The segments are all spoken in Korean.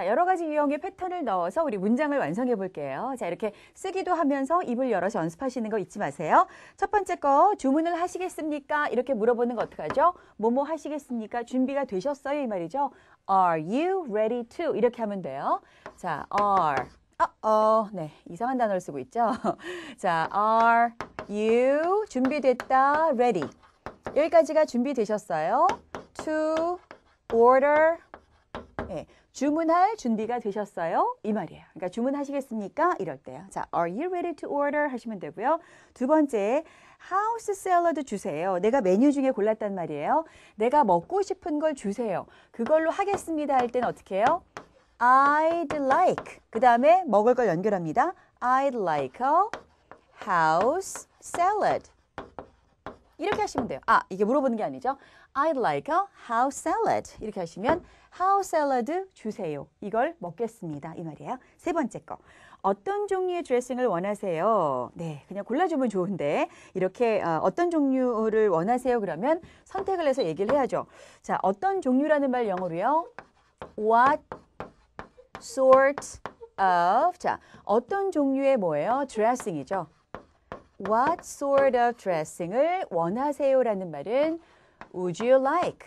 자, 여러 가지 유형의 패턴을 넣어서 우리 문장을 완성해 볼게요. 자, 이렇게 쓰기도 하면서 입을 열어서 연습하시는 거 잊지 마세요. 첫 번째 거, 주문을 하시겠습니까? 이렇게 물어보는 거 어떡하죠? 뭐뭐 하시겠습니까? 준비가 되셨어요? 이 말이죠. Are you ready to? 이렇게 하면 돼요. 자, are. 네, 이상한 단어를 쓰고 있죠? 자, are you 준비됐다, ready. 여기까지가 준비되셨어요? To order. 네, 주문할 준비가 되셨어요? 이 말이에요. 그러니까 주문하시겠습니까? 이럴 때요. 자, are you ready to order? 하시면 되고요. 두 번째, house salad 주세요. 내가 메뉴 중에 골랐단 말이에요. 내가 먹고 싶은 걸 주세요. 그걸로 하겠습니다 할 때는 어떻게 해요? I'd like. 그 다음에 먹을 걸 연결합니다. I'd like a house salad. 이렇게 하시면 돼요. 이게 물어보는 게 아니죠. I'd like a house salad. 이렇게 하시면 house salad 주세요. 이걸 먹겠습니다. 이 말이에요. 세 번째 거. 어떤 종류의 드레싱을 원하세요? 네, 그냥 골라주면 좋은데 이렇게 어떤 종류를 원하세요? 그러면 선택을 해서 얘기를 해야죠. 자, 어떤 종류라는 말 영어로요. What sort of. 자, 어떤 종류의 뭐예요? dressing이죠. What sort of dressing을 원하세요? 라는 말은 Would you like?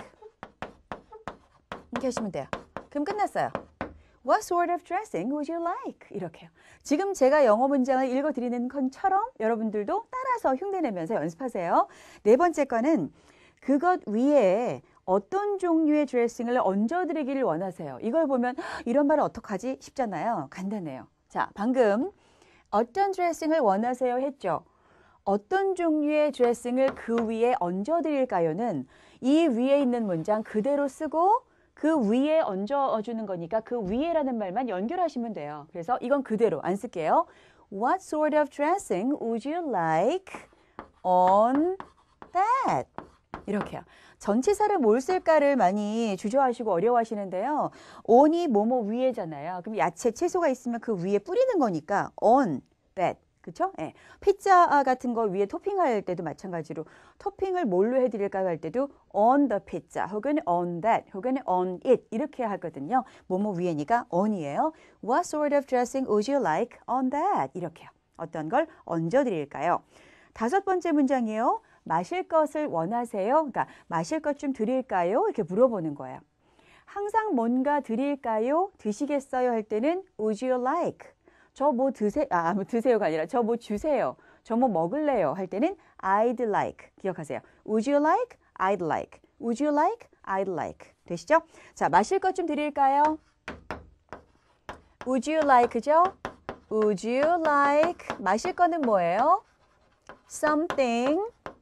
이렇게 하시면 돼요. 그럼 끝났어요. What sort of dressing would you like? 이렇게요. 지금 제가 영어 문장을 읽어드리는 것처럼 여러분들도 따라서 흉내내면서 연습하세요. 네 번째 거는 그것 위에 어떤 종류의 드레싱을 얹어드리기를 원하세요. 이걸 보면 이런 말은 어떡하지? 싶잖아요. 간단해요. 자, 방금 어떤 드레싱을 원하세요 했죠. 어떤 종류의 드레싱을 그 위에 얹어드릴까요는 이 위에 있는 문장 그대로 쓰고 그 위에 얹어주는 거니까 그 위에라는 말만 연결하시면 돼요. 그래서 이건 그대로 안 쓸게요. What sort of dressing would you like on that? 이렇게요. 전치사를 뭘 쓸까를 많이 주저하시고 어려워하시는데요. on이 뭐뭐 위에잖아요. 그럼 야채, 채소가 있으면 그 위에 뿌리는 거니까 on that. 그쵸? 예. 피자 같은 거 위에 토핑할 때도 마찬가지로 토핑을 뭘로 해드릴까요? 할 때도 on the pizza 혹은 on that 혹은 on it 이렇게 하거든요. 뭐뭐 위에니까 on이에요. What sort of dressing would you like on that? 이렇게요. 어떤 걸 얹어드릴까요? 다섯 번째 문장이에요. 마실 것을 원하세요? 그러니까 마실 것 좀 드릴까요? 이렇게 물어보는 거예요. 항상 뭔가 드릴까요? 드시겠어요? 할 때는 would you like? 저 뭐 드세요가 아니라 저 뭐 주세요. 저 뭐 먹을래요? 할 때는 I'd like. 기억하세요. Would you like? I'd like. Would you like? I'd like. 되시죠? 자, 마실 것 좀 드릴까요? Would you like죠? Would you like? 마실 거는 뭐예요? Something.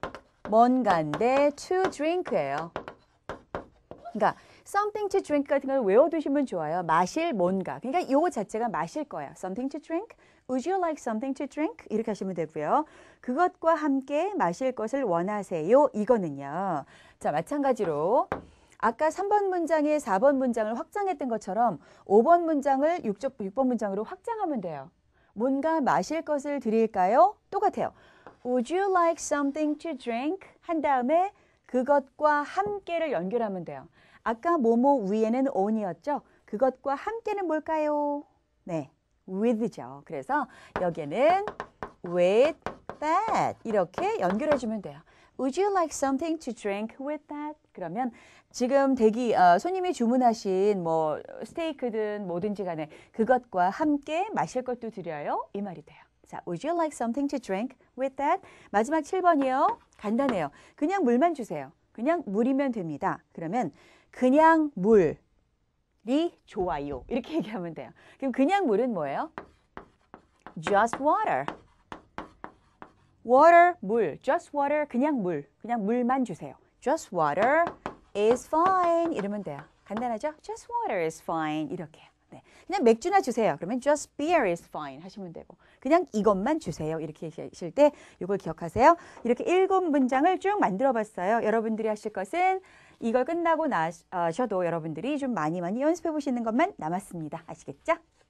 뭔가인데 to drink예요. 그러니까 something to drink 같은 걸 외워두시면 좋아요. 마실 뭔가. 그러니까 이거 자체가 마실 거예요. Something to drink. Would you like something to drink? 이렇게 하시면 되고요. 그것과 함께 마실 것을 원하세요. 이거는요. 자, 마찬가지로 아까 3번 문장에 4번 문장을 확장했던 것처럼 5번 문장을 6번 문장으로 확장하면 돼요. 뭔가 마실 것을 드릴까요? 똑같아요. Would you like something to drink? 한 다음에 그것과 함께를 연결하면 돼요. 아까 뭐뭐 위에는 on이었죠? 그것과 함께는 뭘까요? 네, with죠. 그래서 여기에는 with that 이렇게 연결해주면 돼요. Would you like something to drink with that? 그러면 지금 손님이 주문하신 뭐 스테이크든 뭐든지 간에 그것과 함께 마실 것도 드려요? 이 말이 돼요. 자, would you like something to drink with that? 마지막 7번이요. 간단해요. 그냥 물만 주세요. 그냥 물이면 됩니다. 그러면 그냥 물이 좋아요. 이렇게 얘기하면 돼요. 그럼 그냥 물은 뭐예요? Just water. Water, 물. Just water, 그냥 물. 그냥 물만 주세요. Just water is fine. 이러면 돼요. 간단하죠? Just water is fine. 이렇게요. 네. 그냥 맥주나 주세요. 그러면 just beer is fine 하시면 되고 그냥 이것만 주세요. 이렇게 하실 때 이걸 기억하세요. 이렇게 7문장을 쭉 만들어 봤어요. 여러분들이 하실 것은 이걸 끝나고 나셔도 여러분들이 좀 많이 연습해 보시는 것만 남았습니다. 아시겠죠?